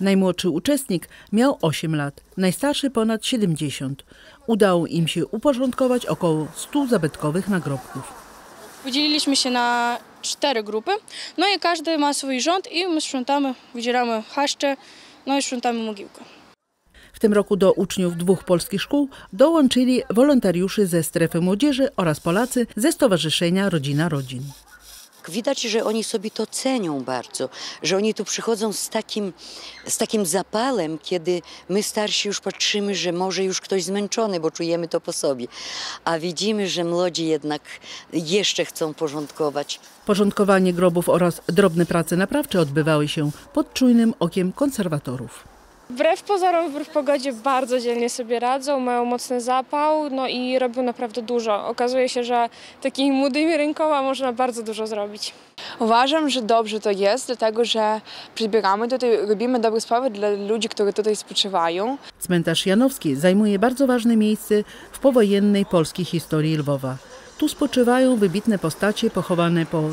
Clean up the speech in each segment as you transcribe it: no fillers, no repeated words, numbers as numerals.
Najmłodszy uczestnik miał 8 lat, najstarszy ponad 70. Udało im się uporządkować około 100 zabytkowych nagrobków. Podzieliliśmy się na 4 grupy, no i każdy ma swój rząd i my sprzątamy, wydzieramy chaszcze, no i sprzątamy mogiłkę. W tym roku do uczniów 2 polskich szkół dołączyli wolontariusze ze strefy młodzieży oraz Polacy ze Stowarzyszenia Rodzina Rodzin. Widać, że oni sobie to cenią bardzo, że oni tu przychodzą z takim zapałem, kiedy my starsi już patrzymy, że może już ktoś zmęczony, bo czujemy to po sobie. A widzimy, że młodzi jednak jeszcze chcą porządkować. Porządkowanie grobów oraz drobne prace naprawcze odbywały się pod czujnym okiem konserwatorów. Wbrew pozorom, wbrew pogodzie bardzo dzielnie sobie radzą, mają mocny zapał, no i robią naprawdę dużo. Okazuje się, że takimi młodymi rękoma można bardzo dużo zrobić. Uważam, że dobrze to jest, dlatego że przybieramy tutaj, robimy dobre sprawy dla ludzi, którzy tutaj spoczywają. Cmentarz Janowski zajmuje bardzo ważne miejsce w powojennej polskiej historii Lwowa. Tu spoczywają wybitne postacie pochowane po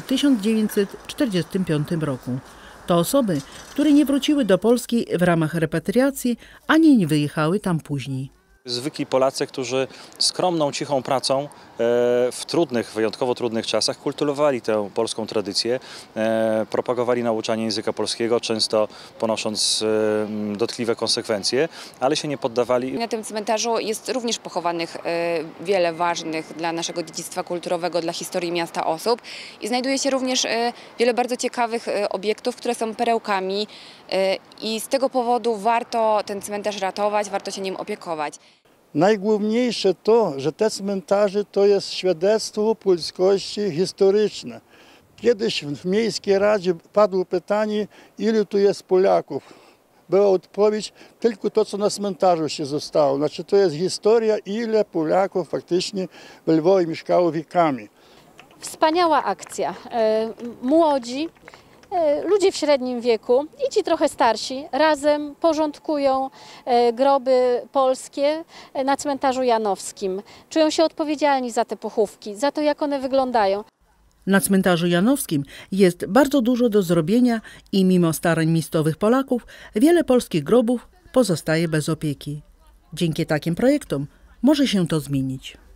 1945 roku. To osoby, które nie wróciły do Polski w ramach repatriacji, ani nie wyjechały tam później. Zwykli Polacy, którzy skromną, cichą pracą w trudnych, wyjątkowo trudnych czasach kultywowali tę polską tradycję, propagowali nauczanie języka polskiego, często ponosząc dotkliwe konsekwencje, ale się nie poddawali. Na tym cmentarzu jest również pochowanych wiele ważnych dla naszego dziedzictwa kulturowego, dla historii miasta osób i znajduje się również wiele bardzo ciekawych obiektów, które są perełkami i z tego powodu warto ten cmentarz ratować, warto się nim opiekować. Najgłówniejsze to, że te cmentarze to jest świadectwo polskości historyczne. Kiedyś w Miejskiej Radzie padło pytanie, ilu tu jest Polaków. Była odpowiedź, tylko to, co na cmentarzu się zostało. Znaczy to jest historia, ile Polaków faktycznie w Lwowie mieszkało wiekami. Wspaniała akcja. Młodzi, ludzie w średnim wieku i ci trochę starsi razem porządkują groby polskie na cmentarzu janowskim. Czują się odpowiedzialni za te pochówki, za to, jak one wyglądają. Na cmentarzu janowskim jest bardzo dużo do zrobienia i mimo starań miejscowych Polaków wiele polskich grobów pozostaje bez opieki. Dzięki takim projektom może się to zmienić.